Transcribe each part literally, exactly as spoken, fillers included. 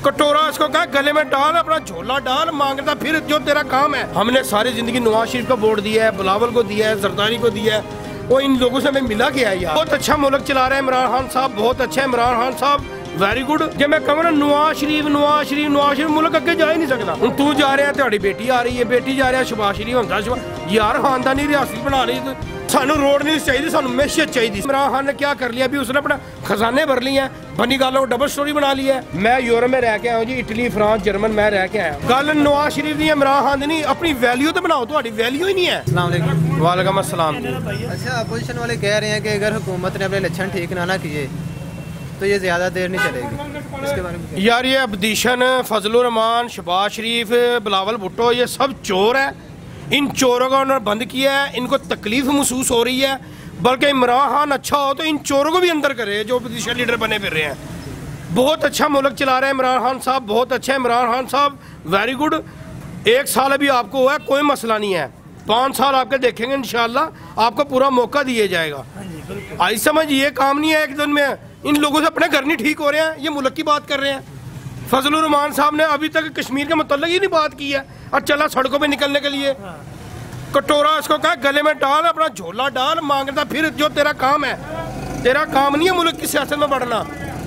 कटोरा इसको कहा गले में डाल, अपना झोला डाल, मांगता फिर जो तेरा काम है। हमने सारी जिंदगी नवाज शरीफ को वोट दिया है, बिलावल को दिया है, जरदारी को दिया है, वो इन लोगों से हमें मिला क्या है यार। बहुत अच्छा मुल्क चला रहे हैं इमरान खान साहब, बहुत अच्छा है इमरान खान साहब, वेरी गुड। जब मैं कहूँ ना नवाज शरीफ नवाज शरीफ नवाज शरीफ मुल्क अगे जा ही नहीं सकता। हूँ तू जा रहा है, तेरी बेटी आ रही है, बेटी जा रहा है, शबाज शरीफ होंदा यार, खानदानी रियासत बना रही। सानू रोड नहीं चाहिए, सानू मैशियत चाहिए। इमरान खान ने क्या कर लिया अभी, उसने अपना खजाने भर लिए हैं, बनी गालों को डबल स्टोरी बना ली है। मैं यूरोप में रह के आया हूँ जी, इटली फ्रांस जर्मन में रह के आया। गल नवाज शरीफ दी इमरान खान दी नहीं, अपनी वैल्यू तो बनाओ, तुम्हारी वैल्यू ही नहीं है। वालेकुम अस्सलाम। अच्छा, अपोजिशन वाले कह रहे हैं कि अगर हुकूमत ने अपने लक्षण ठीक ना ना किए तो ये ज्यादा देर नहीं चलेगी, इसके बारे में यार ये अबदीशन, फजल रहमान, शबाज शरीफ, बिलावल भुट्टो, ये सब चोर है। इन चोरों का उन्होंने बंद किया है, इनको तकलीफ महसूस हो रही है। बल्कि इमरान खान अच्छा हो तो इन चोरों को भी अंदर करे जो अपोजिशन लीडर बने फिर रहे हैं। बहुत अच्छा मुल्क चला रहे हैं इमरान खान साहब, बहुत अच्छा है इमरान खान साहब, वेरी गुड। एक साल अभी आपको हुआ है, कोई मसला नहीं है, पाँच साल आपके देखेंगे इंशाल्लाह, आपको पूरा मौका दिया जाएगा। आई समझ, ये काम नहीं है एक दिन में। इन लोगों से अपने घर नहीं ठीक हो रहे हैं, ये मुल्क की बात कर रहे हैं। फजल रहमान साहब ने अभी तक कश्मीर के मतलब ही नहीं बात की है और चला सड़कों पे निकलने के लिए। कटोरा इसको कहा गले में डाल, अपना झोला डाल, मांगता फिर जो तेरा काम है। तेरा काम नहीं है मुल्क की सियासत में बढ़ना।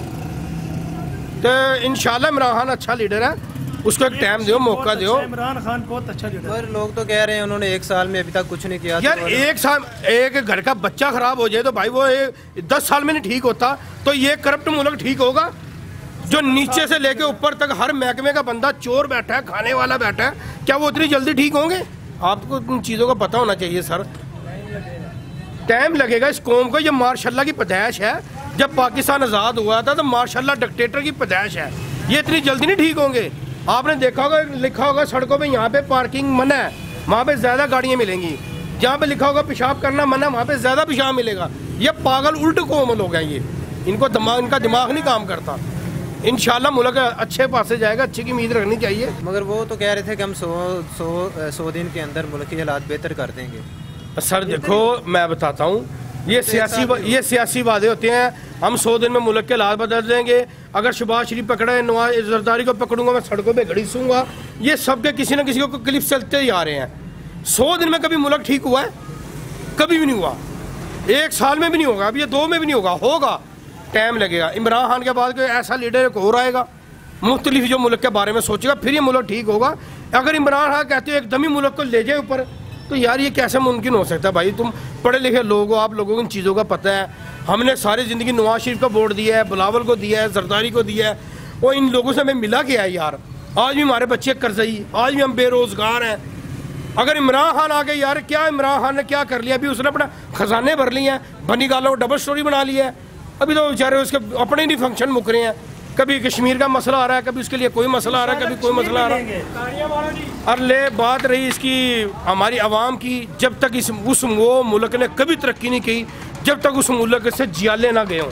तो इंशाल्लाह इमरान खान अच्छा लीडर है, उसको एक टाइम दो, मौका दो। इमरान खान बहुत अच्छा लीडर है। लोग तो कह रहे हैं उन्होंने एक साल में अभी तक कुछ नहीं किया। यार एक साल, एक घर का बच्चा खराब हो जाए तो भाई वो दस साल में नहीं ठीक होता, तो ये करप्ट मुल्क ठीक होगा? जो नीचे से लेके ऊपर तक हर महकमे का बंदा चोर बैठा है, खाने वाला बैठा है, क्या वो इतनी जल्दी ठीक होंगे? आपको इन चीज़ों का पता होना चाहिए सर। टाइम लगेगा इस कौम को, ये मार्शल्लाह की पैदाइश है। जब पाकिस्तान आज़ाद हुआ था तो मार्शल्लाह डिक्टेटर की पैदाइश है, ये इतनी जल्दी नहीं ठीक होंगे। आपने देखा होगा, लिखा होगा सड़कों पे यहाँ पे पार्किंग मना है, वहाँ पे ज़्यादा गाड़ियाँ मिलेंगी। जहाँ पे लिखा होगा पेशाब करना मना, वहाँ पे ज़्यादा पेशाब मिलेगा। ये पागल उल्ट कौम लोग हैं, ये इनको दिमाग, इनका दिमाग नहीं काम करता। इंशाल्लाह मुल्क अच्छे पास से जाएगा, अच्छी की उम्मीद रखनी चाहिए। मगर वो तो कह रहे थे कि हम सौ सौ सौ दिन के अंदर मुल्क के हालात बेहतर कर देंगे। सर देखो मैं बताता हूँ, ये सियासी ये सियासी वादे होते हैं, हम सौ दिन में मुल्क के हालात बदल देंगे। अगर शबाज शरीफ पकड़ा, नवाज जरदारी को पकड़ूंगा, मैं सड़कों पे घड़ी सूंगा, ये सबके किसी न किसी को क्लिप चलते ही आ रहे हैं। सौ दिन में कभी मुल्क ठीक हुआ है? कभी भी नहीं हुआ। एक साल में भी नहीं होगा, अब ये दो में भी नहीं होगा, होगा, टाइम लगेगा। इमरान खान के बाद कोई ऐसा लीडर एक और आएगा मुख्तलिफ जो मुल्क के बारे में सोचेगा, फिर ये मुल्क ठीक होगा। अगर इमरान खान कहते हो एकदम ही मुल्क को ले जाए ऊपर, तो यार ये कैसे मुमकिन हो सकता है? भाई तुम पढ़े लिखे लोग हो, आप लोगों को इन चीज़ों का पता है। हमने सारी ज़िंदगी नवाज शरीफ को वोट दिया है, बिलावल को दिया है, जरदारी को दिया है, वो इन लोगों से हमें मिला क्या है यार? आज भी हमारे बच्चे कर्जई, आज भी हम बेरोज़गार हैं। अगर इमरान खान आ गए यार, क्या इमरान खान ने क्या कर लिया अभी, उसने अपना खजाने भर लिए हैं, बनी गालों को डबल स्टोरी बना ली है। अभी तो बेचारे उसके अपने नहीं फंक्शन मुक रहे हैं। कभी कश्मीर का मसला आ रहा है, कभी उसके लिए कोई मसला आ रहा है, कभी कोई मसला आ रहा है। और ले बात रही इसकी हमारी आवाम की, जब तक इस उस वो मुल्क ने कभी तरक्की नहीं की जब तक उस मुल्क से जियाले ना गए हों।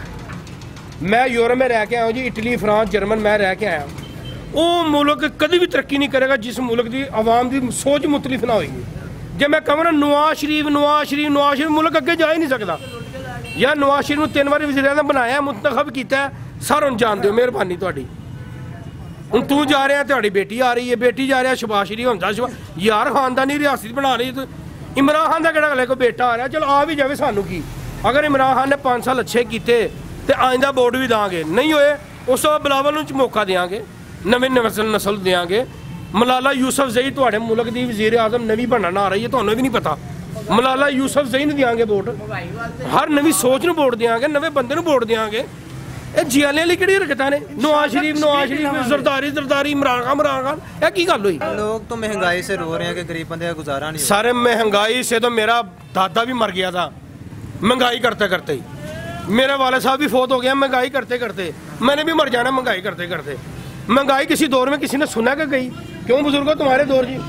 मैं यूरोप में रह के आया हूँ जी, इटली फ्रांस जर्मन में रह के आया। वो मुल्क कभी भी तरक्की नहीं करेगा जिस मुल्क की आवाम की सोच मुख्तलिफ ना होगी। जब मैं कहूँ ना नवाज शरीफ नवाज शरीफ नवाज शरीफ मुल्क अगे जा ही नहीं सकता। यार नवाज शरीफ तीन बार वज़ीर-ए-आज़म बनाया, मुंतखब किया, सारे जान दो, मेहरबानी तुहाडी। हुण तू जा रहा है, तेरी बेटी आ रही है, बेटी जा रहा है, शबाज शरीफ होंदा यार, खानदानी रियासत बना रही। तो इमरान खान का किहड़ा अगले को बेटा आ रहा है, चलो आ भी जाए, सानू की। अगर इमरान खान ने पाँच साल अच्छे किए तो आइंदा वोट भी देंगे, नहीं होए उस तो बिलावल नूं मौका देंगे, नवीं नस्ल नस्ल देंगे। मलाला यूसुफ जई तुहाडे मुल्क की वज़ीर-ए-आज़म नवीं बनना आ रही है, तुहानूं भी नहीं पता। मलाला यूसुफ जई नूं देंगे वोट, हर नवी सोच नूं वोट देंगे, नवे बंदे नूं वोट देंगे। ये जियाले वाली किहड़ी हरकतां ने? नवाज शरीफ नवाज शरीफ जरदारी जरदारी इमरान खान इमरान खान, यह की गल हुई? लोग तो महंगाई से रो रहे हैं कि गरीब बंदे का गुजारा नहीं। सारे महंगाई से तो मेरा दादा भी मर गया था, महंगाई करते करते ही। मेरे वाले साहब भी फोत हो गया महंगाई करते करते, मैंने भी मर जाना महंगाई करते करते। महंगाई किसी दौर में किसी ने सुना कि गई? क्यों बुजुर्गों तुम्हारे दौर जी?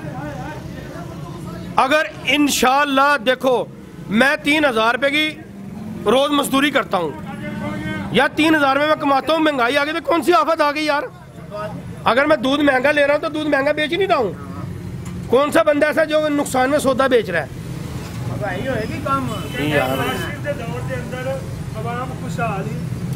अगर इंशाअल्लाह देखो, मैं तीन हजार रुपए की रोज मजदूरी करता हूँ या तीन हजार में मैं कमाता हूँ, महंगाई आ गई तो कौन सी आफत आ गई यार? अगर मैं दूध महंगा ले रहा हूँ तो दूध महंगा बेच नहीं रहा हूँ। कौन सा बंदा ऐसा जो नुकसान में सौदा बेच रहा है?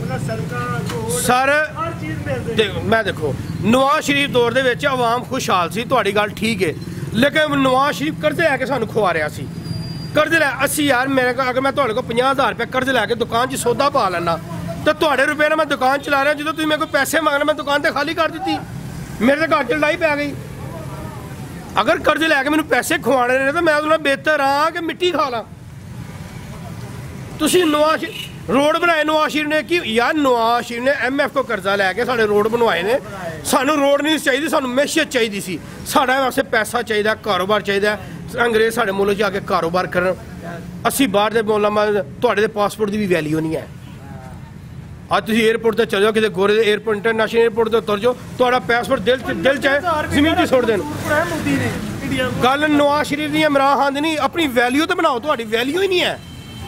सर देखो मैं देखो नवाज शरीफ दौर दे विच आवाम खुशहाल सी, तुहाडी गल ठीक है, लेकिन नवाज शरीफ कर्जे लैके सानू खुआ रहा सी। कर्ज लै अस्सी यार मेरे को अगर मैं तुहाडे को पचास हज़ार रुपया कर्ज लैके दुकान च सौदा पा लैना तो तुहाडे रुपये नाल मैं दुकान चला रहा, जो तुसीं मेरे को पैसे मंगना मैं दुकान तो खाली कर दी, मेरे तो घर च लड़ाई पै गई। अगर कर्ज लैके मैनू पैसे खुआने ने तो मैं उहदे नाल बेहतर हाँ कि मिट्टी खा ला। तुसीं नवाज रोड बनाए नवाज शरीफ ने कि यार नवाज शरीफ ने एम एफ को कर्जा लैके साढ़े रोड बनवाए ने, सानू रोड नहीं चाहिए, सानू मैशियत चाहिए सी, साढ़े वास्ते पैसा चाहिए, कारोबार चाहिए, अंग्रेज साढ़े मुल्क च आके कारोबार करन, असी बाहर दे मुल्क तुहाडे दे पासपोर्ट की भी वैल्यू नहीं है। अज तुसीं एयरपोर्ट ते चले जाओ, किते गोरे दे एयरपोर्ट इंटरनेशनल एयरपोर्ट ते उतर जाओ, तुहाडा पासपोर्ट दिल दिल चाहे जमीन च सुट देन। गल नवाज शरीफ दी इमरान खान दी नहीं, अपनी वैल्यू तो बनाओ, तुहाडी वैल्यू ही नहीं है।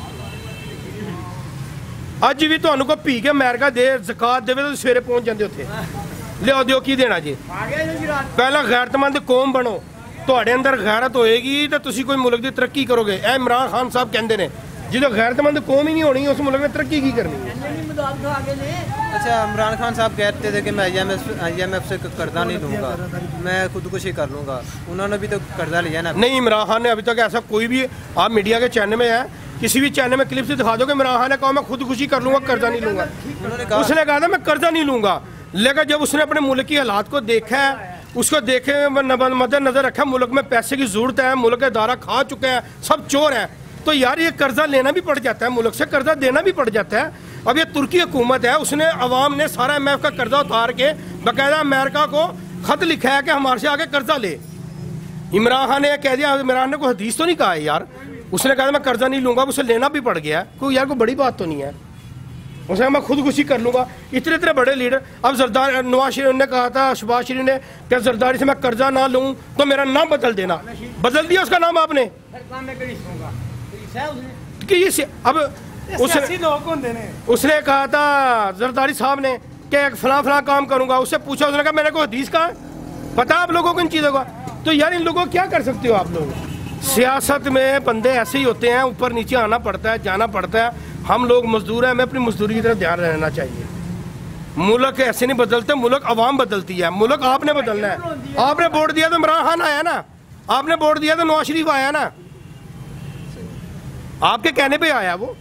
अज भी तुहानू को पी के अमेरिका दे ज़कात देवे तो सवेरे पहुंच जाते उत्थे, लियाओ दिओ की देना जी। पहला गैरतमंद कौम बनो, तुहाडे अंदर गैरत होएगी तो तुसीं कोई मुल्क की तरक्की करोगे। ए इमरान खान साहब कहते हैं जो गैरतमंद कौम ही नहीं होनी उस मुल्क में तरक्की की करनी है। अच्छा, इमरान खान साहब कहते थे कि मैं I M F I M F से कर्जा नहीं लूँगा, मैं खुदकुशी कर लूँगा, उन्होंने भी तो कर्जा लिया ना। नहीं, इमरान खान ने अभी तक ऐसा कोई भी, आप मीडिया के चैनल में है, किसी भी चैनल में क्लिप से दिखा दो कि इमरान खान ने कहा मैं खुदकुशी कर लूँगा, कर्जा नहीं लूँगा। उसने कहा था मैं कर्जा नहीं लूँगा, लेकिन जब उसने अपने मुल्क की हालात को देखा है, उसको देखे मद्देनजर रखा, मुल्क में पैसे की जरूरत है, मुल्क के दारा खा चुके हैं, सब चोर है, तो यार ये कर्जा लेना भी पड़ जाता है, मुल्क से कर्जा देना भी पड़ जाता है। अब ये तुर्की हुकूमत है, उसने अवाम ने सारा एम एफ का कर्जा उतार के बाकायदा अमेरिका को खत लिखा है कि हमारे से आगे कर्जा ले। इमरान खान ने कह दिया, इमरान ने कोई हदीस तो नहीं कहा है यार, उसने कहा मैं कर्जा नहीं लूँगा, उसे लेना भी पड़ गया, कोई यार कोई बड़ी बात तो नहीं है। उसने मैं खुदकुशी कर लूँगा, इतने इतने बड़े लीडर। अब जरदार नवाज शरीफ ने कहा था, शहबाज शरीफ ने क्या जरदारी से मैं कर्जा ना लूँ तो मेरा नाम बदल देना, बदल दिया उसका नाम आपने कि ये अब उसने उसने कहा था जरदारी साहब ने कि फलां फलां काम करूँगा, उससे पूछा, उसने कहा मैंने कोई हदीस कहा पता आप लोगों को इन चीज़ों का। तो यार इन लोगों को क्या कर सकते हो आप लोग। सियासत में बंदे ऐसे ही होते हैं, ऊपर नीचे आना पड़ता है, जाना पड़ता है। हम लोग मजदूर हैं, हमें अपनी मजदूरी की तरफ ध्यान रहना चाहिए। मुल्क ऐसे नहीं बदलते, मुल्क अवाम बदलती है, मुल्क आपने बदलना है। आपने वोट दिया तो इमरान खान आया ना, आपने वोट दिया तो नवाज शरीफ आया ना, आपके कहने पे आया वो।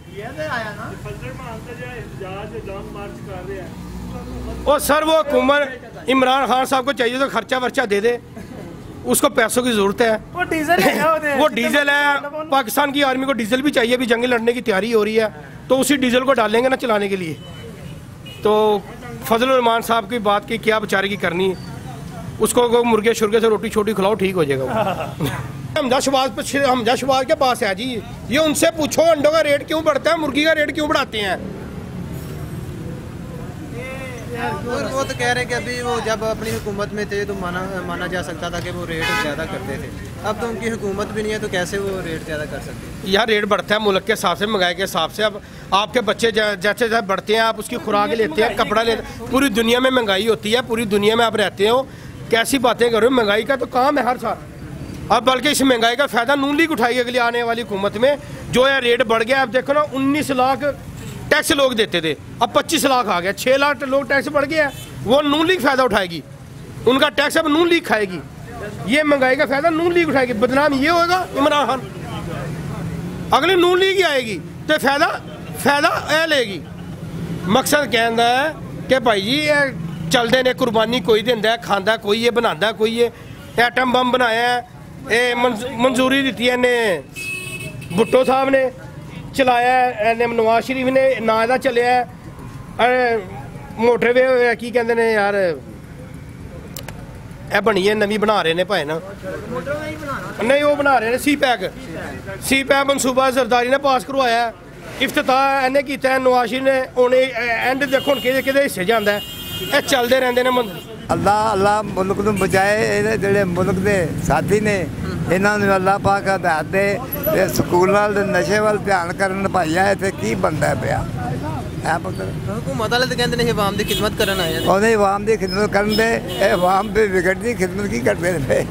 और सर वो हुकूमत इमरान खान साहब को चाहिए तो खर्चा वर्चा दे दे, उसको पैसों की जरूरत है, वो डीजल है वो डीजल है। पाकिस्तान की आर्मी को डीजल भी चाहिए, अभी जंग लड़ने की तैयारी हो रही है, तो उसी डीजल को डालेंगे ना चलाने के लिए। तो फजल रहमान साहब की बात की क्या बेचारे की करनी, उसको मुर्गे शुर्गे से रोटी छोटी खिलाओ, ठीक हो जाएगा। हमजा शहबाज हमजा शहबाज के पास है जी, ये उनसे पूछो अंडों का रेट क्यों बढ़ता है, मुर्गी का रेट क्यों बढ़ाते हैं। और वो तो कह रहे हैं कि अभी वो जब अपनी हुकूमत में थे तो माना माना जा सकता था कि वो रेट ज़्यादा करते थे, अब तो उनकी हुकूमत भी नहीं है तो कैसे वो रेट ज़्यादा कर सकते हैं। यार रेट बढ़ता है मुल्क के हिसाब से, महंगाई के हिसाब से। अब आपके बच्चे जैसे जैसे बढ़ते हैं, आप उसकी खुराक लेते हैं, कपड़ा लेते हैं, पूरी दुनिया में महंगाई होती है, पूरी दुनिया में आप रहते हो, कैसी बातें करो। महंगाई का तो काम है हर साल। अब बल्कि इस महंगाई का फ़ायदा नून लीग उठाएगी अगली आने वाली हुकूमत में। जो है रेट बढ़ गया, अब देखो ना, उन्नीस लाख टैक्स लोग देते थे, अब पच्चीस लाख आ गया, छः लाख लोग टैक्स बढ़ गया, वो नून लीग फ़ायदा उठाएगी, उनका टैक्स अब नून लीग खाएगी, ये महंगाई का फ़ायदा नून लीग उठाएगी। बदनाम ये होगा इमरान खान, अगली नून लीग ही आएगी तो फ़ायदा फ़ायदा ए लेगी। मकसद कहना है कि भाई जी ये चलते ने, कुर्बानी कोई देंदा है, खांदा कोई, ये बनाता कोई, ये एटम बम बनाया है, ये मंजूरी दी है ने भुट्टो साहब ने चलाया, नवाज शरीफ ने ना ਇਹਦਾ ਚੱਲਿਆ मोटरवे की कहते हैं यार, ਇਹ बनी है नवी बना रहे ने भाई ना, नहीं वो बना रहे ने सी पैक सी पैक मनसूबा सरदारी ने पास करवाया, इफ्तिताह इन्हें किया नवाज शरीफ ने, हूँ एंड देखो कि हिस्से जाता है, ये चलते रहते हैं। अल्लाह अल्लाह मुल्क को बचाए, जोड़े मुल्क के साथी ने इन्होंने अल्लाह पाक हदायत दे, स्कूल नशे वाल ध्यान करन भाइया, इतने की बनता पाया है पुत्र। हुकूमत वाले तो कहते हैं अवाम की खिदमत करन आए, उन्हें अवाम की खिदमत करन दे, अवाम पे बिगड़ती खिदमत की करते हैं।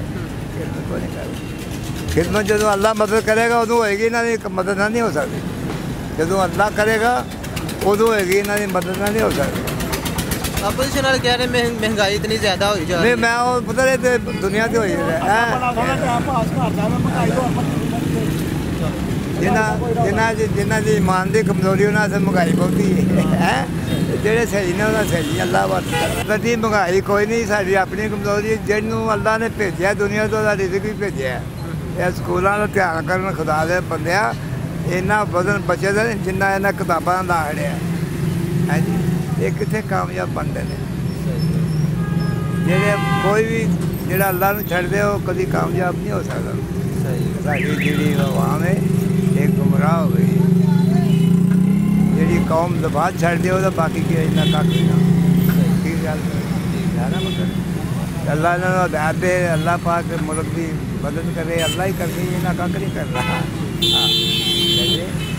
खिदमत जो अल्लाह मदद करेगा उदों होएगी, इन्हों की मदद ना नहीं हो सकती, जो अल्लाह करेगा ਉਦੋਂ ਹੋਏਗੀ, ਇਹਨਾਂ ਦੀ ਮਦਦ ਨਾਲ ਨਹੀਂ ਹੋ ਸਕਦੀ। अपोजिशन वाले कह रहे हैं महं- महंगाई इतनी ज़्यादा हुई जा रही नहीं है। मैं वो पता नहीं ते दुनिया से होई है जिन्ना जिन्ना जिन्ना दी ईमान दी कमजोरी उन्हां से महंगाई बहुती है जेड़े सही ने उन्हां सही अल्लाह वास्ते कदी महंगाई कोई नहीं साडी अपनी कमजोरी जिन्नू अल्लाह ने भेजिया दुनिया तो दा रिज़्क भी भेजिया है स्कूलों का ध्यान करन खुदा दे बंदिया इन्ना वजन बचे दे जिन्ना इन्हां किताबां दा हड़िया है जी ये कितने कामयाब बनते हैं जेड़े कोई भी जेड़ा अल्लाह नूं छड्ड दे वो कभी कामयाब नहीं हो सकता। साडी जेड़ी अवाम है एक गुमराह हो गई जेड़ी कौम दबात छड्ड दे वो बाकी की इन्ना कख नहीं ठीक गल है ना मतलब अल्लाह ने हिदायत दे अल्लाह पाक मुल्क की मदद करे अल्लाह ही करनी इन्ना कख नहीं करना। हाँ